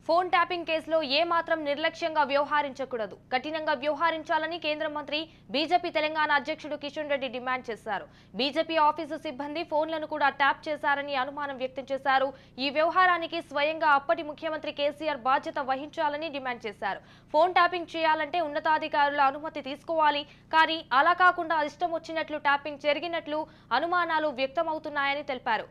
Phone tapping కేసులో ఏ మాత్రం నిర్లక్ష్యంగా వ్యవహరించకూడదు, కఠినంగా వ్యవహరించాలని కేంద్ర మంత్రి బీజేపీ తెలంగాణ అధ్యక్షుడు కిషన్ రెడ్డి డిమాండ్ చేశారు. బీజేపీ ఆఫీసు సిబ్బంది ఫోన్లను కూడా ట్యాప్ చేశారని అనుమానం వ్యక్తం చేశారు. ఈ వ్యవహారానికి స్వయంగా అప్పటి ముఖ్యమంత్రి కేసీఆర్ బాధ్యత వహించాలని డిమాండ్ చేశారు. ఫోన్ ట్యాపింగ్ చేయాలంటే ఉన్నతాధికారుల అనుమతి తీసుకోవాలి, కానీ అలా కాకుండా ఇష్టం వచ్చినట్లు ట్యాపింగ్ జరిగినట్లు అనుమానాలు వ్యక్తమవుతున్నాయని తెలిపారు.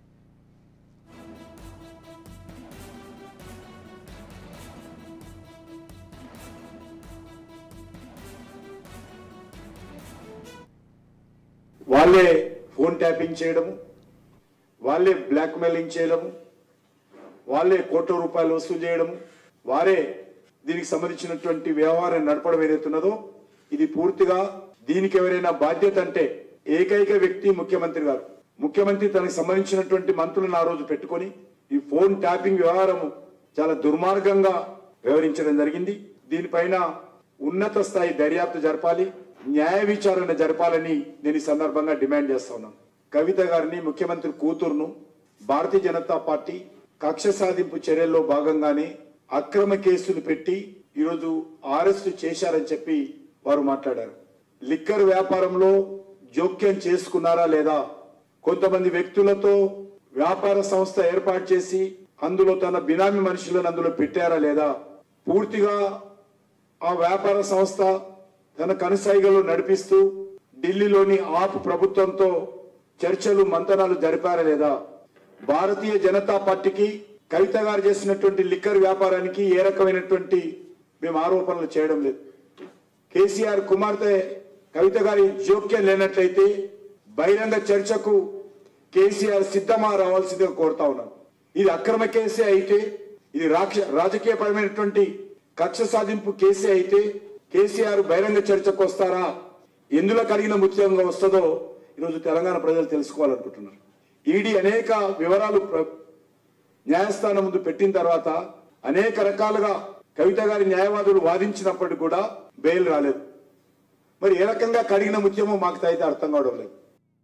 వాళ్ళే ఫోన్ ట్యాపింగ్ చేయడము, వాళ్ళే బ్లాక్మెయిలింగ్ చేయడము, వాళ్ళే కోట్ల రూపాయలు వసూలు చేయడము, వారే దీనికి సంబంధించినటువంటి వ్యవహారం నడపడం ఏదైతున్నదో ఇది పూర్తిగా దీనికి ఎవరైనా బాధ్యత అంటే ఏకైక వ్యక్తి ముఖ్యమంత్రి గారు. ముఖ్యమంత్రి తనకు సంబంధించినటువంటి మంత్రులను ఆ రోజు పెట్టుకొని ఈ ఫోన్ ట్యాపింగ్ వ్యవహారం చాలా దుర్మార్గంగా వ్యవహరించడం జరిగింది. దీనిపైన ఉన్నత స్థాయి దర్యాప్తు జరపాలి, న్యాయ విచారణ జరపాలని నేను ఈ సందర్భంగా డిమాండ్ చేస్తా ఉన్నాను. కవిత గారిని, ముఖ్యమంత్రి కూతురును భారతీయ జనతా పార్టీ కక్ష సాధింపు చర్యల్లో భాగంగానే అక్రమ కేసులు పెట్టి ఈరోజు అరెస్టు చేశారని చెప్పి వారు మాట్లాడారు. లిక్కర్ వ్యాపారంలో జోక్యం చేసుకున్నారా లేదా, కొంతమంది వ్యక్తులతో వ్యాపార సంస్థ ఏర్పాటు చేసి అందులో తన బినామీ మనుషులను అందులో పెట్టారా లేదా, పూర్తిగా ఆ వ్యాపార సంస్థ తన కనుసైగలు నడిపిస్తూ ఢిల్లీలోని ఆప్ ప్రభుత్వంతో చర్చలు మంతనాలు జరిపారా లేదా, భారతీయ జనతా పార్టీకి కవిత గారు చేసినటువంటి లిక్కర్ వ్యాపారానికి ఏ రకమైనటువంటి మేము ఆరోపణలు చేయడం లేదు. కేసీఆర్ కుమార్తె కవిత గారి జోక్యం లేనట్లయితే బహిరంగ చర్చకు కేసీఆర్ సిద్ధమా రావాల్సిందిగా కోరుతా ఉన్నాను. ఇది అక్రమ కేసే అయితే, ఇది రాజకీయపరమైనటువంటి కక్ష సాధింపు కేసే అయితే కేసీఆర్ బహిరంగ చర్చకు వస్తారా, ఎందులో కలిగిన ముఖ్యంగా వస్తుందో ఈరోజు తెలంగాణ ప్రజలు తెలుసుకోవాలనుకుంటున్నారు. ఈడీ అనేక వివరాలు న్యాయస్థానం ముందు పెట్టిన తర్వాత అనేక రకాలుగా కవిత గారి న్యాయవాదులు వాదించినప్పటికీ కూడా బెయిల్ రాలేదు. మరి ఏ రకంగా కడిగిన ముత్యమో మాకు అయితే అర్థం కావడం లేదు.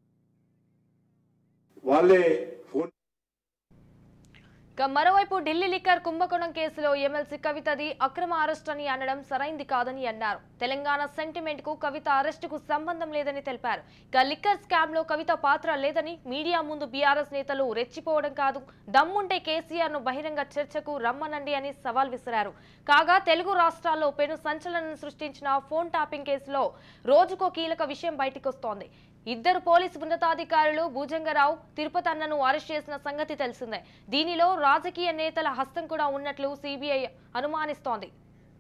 వాళ్ళే ఫోన్. మరోవైపు ఢిల్లీ లిక్కర్ కుంభకోణం కేసులో ఎమ్మెల్సీ కవితది అక్రమ అరెస్ట్ అని అనడం సరైంది కాదని అన్నారు. తెలంగాణ సెంటిమెంట్ కు కవిత అరెస్టుకు సంబంధం లేదని తెలిపారు. ఇక లిక్కర్ స్కామ్ లో కవిత పాత్ర లేదని మీడియా ముందు బీఆర్ఎస్ నేతలు రెచ్చిపోవడం కాదు, దమ్ముంటే కేసీఆర్ ను బహిరంగ చర్చకు రమ్మనండి అని సవాల్ విసిరారు. కాగా తెలుగు రాష్ట్రాల్లో పెను సంచలనం సృష్టించిన ఫోన్ ట్యాపింగ్ కేసులో రోజుకో కీలక విషయం బయటకొస్తోంది. ఇద్దరు పోలీసు ఉన్నతాధికారులు భుజంగరావు, తిరుపతి అన్నను అరెస్ట్ చేసిన సంగతి తెలిసిందే. దీనిలో రాజకీయ నేతల హస్తం కూడా ఉన్నట్లు సిబిఐ అనుమానిస్తోంది.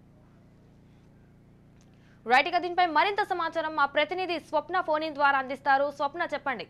రైట్ గా దీనిపై మరింత సమాచారం మా ప్రతినిధి స్వప్న ఫోన్ ఇన్ ద్వారా అందిస్తారు. స్వప్న, చెప్పండి.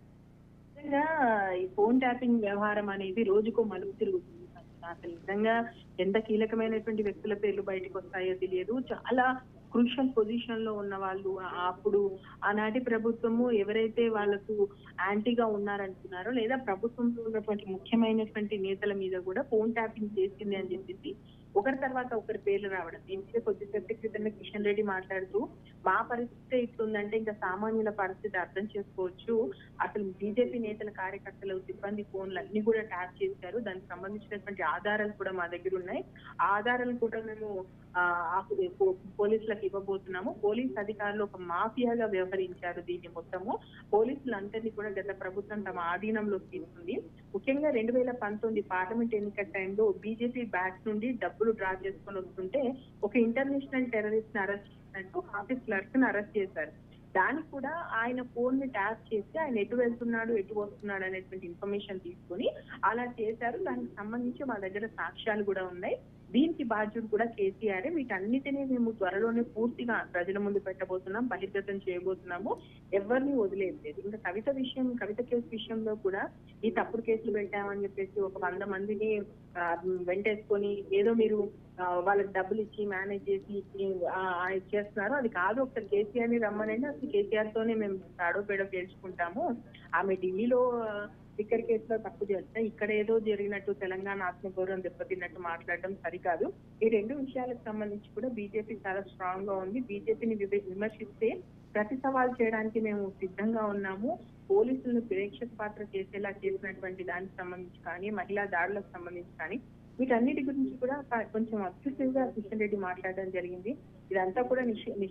ఈ ఫోన్ ట్యాపింగ్ వ్యవహారం అనేది రోజుకో మలుపు తిరుగుతుంది. అసలు నిజంగా ఎంత కీలకమైనటువంటి వ్యక్తుల పేర్లు బయటకు వస్తాయో తెలియదు. చాలా క్రూషియల్ పొజిషన్ లో ఉన్న వాళ్ళు, అప్పుడు ఆనాటి ప్రభుత్వము ఎవరైతే వాళ్ళకు యాంటీగా ఉన్నారంటున్నారో లేదా ప్రభుత్వంలో ఉన్నటువంటి ముఖ్యమైనటువంటి నేతల మీద కూడా ఫోన్ ట్యాపింగ్ చేసింది అని చెప్పేసి ఒకరి తర్వాత ఒకరి పేర్లు రావడం. దీనికి కొద్దిసేపటి క్రితం కిషన్ రెడ్డి మాట్లాడుతూ మా పరిస్థితి ఇస్తుందంటే ఇంకా సామాన్యుల పరిస్థితి అర్థం చేసుకోవచ్చు. అసలు బీజేపీ నేతల, కార్యకర్తలు, సిబ్బంది ఫోన్లు అన్ని కూడా ట్యాప్ చేశారు. దానికి సంబంధించినటువంటి ఆధారాలు కూడా మా దగ్గర ఉన్నాయి. ఆ ఆధారాలు కూడా మేము పోలీసులకు ఇవ్వబోతున్నాము. పోలీస్ అధికారులు ఒక మాఫియాగా వ్యవహరించారు. దీన్ని మొత్తము పోలీసులందరినీ కూడా గత ప్రభుత్వం తమ ఆధీనంలోకి తీసుకుంది. ముఖ్యంగా 2019 పార్లమెంట్ ఎన్నికల టైంలో బీజేపీ బ్యాక్ నుండి డబ్బులు డ్రా చేసుకొని వస్తుంటే ఒక ఇంటర్నేషనల్ టెర్రరిస్ట్ ని అరెస్ట్ చేసినట్టు ఆఫీస్ క్లర్క్ ని అరెస్ట్ చేశారు. దానికి కూడా ఆయన ఫోన్ ని ట్యాప్ చేసి ఆయన ఎటు వెళ్తున్నాడు, ఎటు వస్తున్నాడు అనేటువంటి ఇన్ఫర్మేషన్ తీసుకొని అలా చేశారు. దానికి సంబంధించి మా దగ్గర సాక్ష్యాలు కూడా ఉన్నాయి. దీనికి బాధ్యుడు కూడా కేసీఆర్. వీటన్నిటినీ మేము త్వరలోనే పూర్తిగా ప్రజల ముందు పెట్టబోతున్నాం, బహిర్గతం చేయబోతున్నాము. ఎవరిని వదిలేదు. ఇంకా కవిత కేసు విషయంలో కూడా ఈ తప్పుడు కేసులు పెట్టామని చెప్పేసి ఒక 100 మందిని వెంటేసుకొని ఏదో మీరు వాళ్ళకి డబ్బులు ఇచ్చి మేనేజ్ చేసి చేస్తున్నారు. అది కాదు. ఒకసారి కేసీఆర్ ని రమ్మనండి, అసలు కేసీఆర్ తోనే మేము తాడో పేడో గెలుచుకుంటాము. ఆమె ఢిల్లీలో లిక్కర్ కేసులో తప్పు చేస్తే ఇక్కడ ఏదో జరిగినట్టు తెలంగాణ ఆత్మగౌరవం దెబ్బతిన్నట్టు మాట్లాడడం సరికాదు. ఈ రెండు విషయాలకు సంబంధించి కూడా బీజేపీ చాలా స్ట్రాంగ్ గా ఉంది. బీజేపీని విమర్శిస్తే ప్రతి సవాల్ చేయడానికి మేము సిద్ధంగా ఉన్నాము. పోలీసులను ప్రేక్షక పాత్ర చేసేలా చేసినటువంటి దానికి సంబంధించి కానీ, మహిళా దాడులకు సంబంధించి కానీ వీటన్నిటి గురించి కూడా కొంచెం అబ్సెసివ్ గా కిషన్ రెడ్డి మాట్లాడడం జరిగింది. ఇదంతా కూడా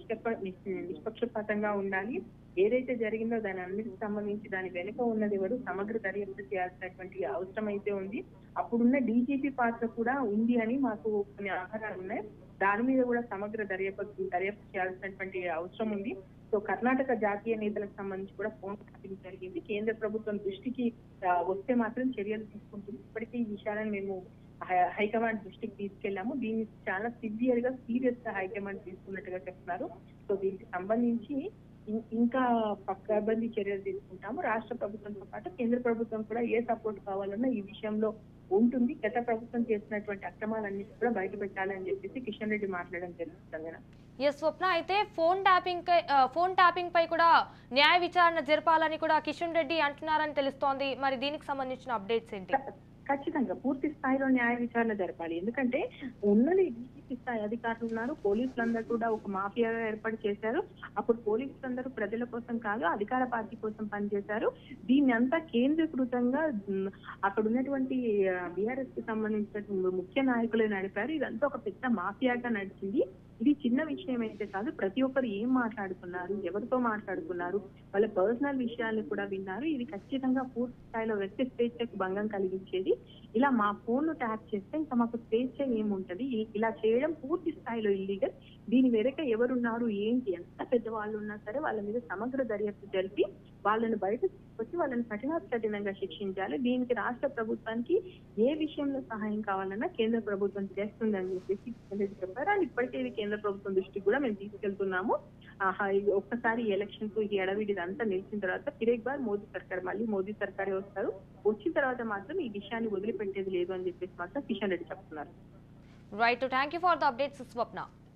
నిష్పక్షపాతంగా ఉండాలి. ఏదైతే జరిగిందో దాని అన్నిటికి సంబంధించి దాని వెనుక ఉన్నది ఎవరు సమగ్ర దర్యాప్తు చేయాల్సినటువంటి అవసరం అయితే ఉంది. అప్పుడున్న డీజీపీ పాత్ర కూడా ఉంది అని మాకు కొన్ని ఆధారాలు ఉన్నాయి. దాని మీద కూడా సమగ్ర దర్యాప్తు చేయాల్సినటువంటి అవసరం ఉంది. సో కర్ణాటక జాతీయ నేతలకు సంబంధించి కూడా ఫోన్ ట్యాపింగ్ జరిగింది. కేంద్ర ప్రభుత్వం దృష్టికి వస్తే మాత్రం చర్యలు తీసుకుంటుంది. ఇప్పటికీ ఈ విషయాలను మేము హైకమాండ్ దృష్టికి తీసుకెళ్లాము. దీన్ని చాలా సీరియస్ గా హైకమాండ్ తీసుకున్నట్టుగా చెప్తున్నారు. సో దీనికి సంబంధించి ఇంకా పక్కబందీ చర్యలు తీసుకుంటాము. రాష్ట్ర ప్రభుత్వంతో పాటు కేంద్ర ప్రభుత్వం కూడా ఏ సపోర్ట్ కావాలన్నా ఈ విషయంలో ఉంటుంది. గత ప్రభుత్వం చేసినటువంటి అక్రమాలన్నిటి కూడా బయట పెట్టాలని చెప్పేసి కిషన్ రెడ్డి మాట్లాడడం జరుగుతుంది. ఎస్ స్వప్న, అయితే ఫోన్ ట్యాపింగ్ పై కూడా న్యాయ విచారణ జరపాలని కూడా కిషన్ రెడ్డి అంటున్నారని తెలుస్తోంది. మరి దీనికి సంబంధించిన అప్డేట్స్ ఏంటి? ఖచ్చితంగా పూర్తి స్థాయిలో న్యాయ విచారణ జరపాలి. ఎందుకంటే ఉన్నది డీజీపీ స్థాయి అధికారులు ఉన్నారు. పోలీసులందరూ కూడా ఒక మాఫియాగా ఏర్పాటు చేశారు. అప్పుడు పోలీసులందరూ ప్రజల కోసం కాదు, అధికార పార్టీ కోసం పనిచేశారు. దీన్ని అంతా కేంద్రీకృతంగా అక్కడ ఉన్నటువంటి బీఆర్ఎస్ కి సంబంధించిన ముఖ్య నాయకులే నడిపారు. ఇదంతా ఒక పెద్ద మాఫియాగా నడిచింది. ఇది చిన్న విషయం అయితే కాదు. ప్రతి ఒక్కరు ఏం మాట్లాడుకున్నారు, ఎవరితో మాట్లాడుకున్నారు, వాళ్ళ పర్సనల్ విషయాలను కూడా విన్నారు. ఇది ఖచ్చితంగా పూర్తి స్థాయిలో వ్యక్తి స్వేచ్ఛకు భంగం కలిగించేది. ఇలా మా ఫోన్ ట్యాప్ చేస్తే ఇంకా మాకు స్వేచ్ఛ ఏముంటది? ఇలా చేయడం పూర్తి స్థాయిలో ఇల్లీగల్. దీని వెనక ఎవరున్నారు, ఏంటి, ఎంత పెద్ద వాళ్ళు ఉన్నా సరే వాళ్ళ మీద సమగ్ర దర్యాప్తు జరిపి వాళ్ళని బయట తీసుకొచ్చి వాళ్ళని కఠినంగా శిక్షించాలి. దీనికి రాష్ట్ర ప్రభుత్వానికి ఏ విషయంలో సహాయం కావాలన్నా కేంద్ర ప్రభుత్వం చేస్తుందని చెప్పేసి చెప్పారు. అండ్ ఇప్పటికే ఇది కేంద్ర ప్రభుత్వం దృష్టికి కూడా మేము తీసుకెళ్తున్నాము. ఒక్కసారి ఎలక్షన్స్ ఈ ఎడవిడి అంతా నిలిచిన తర్వాత ఫిరేక్ బార్ మోదీ సర్కారే వస్తారు. వచ్చిన తర్వాత మాత్రం ఈ విషయాన్ని వదిలిపెట్టేది లేదు అని చెప్పేసి మాత్రం కిషన్ రెడ్డి చెప్తున్నారు. Right, thank you for the updates Swapna.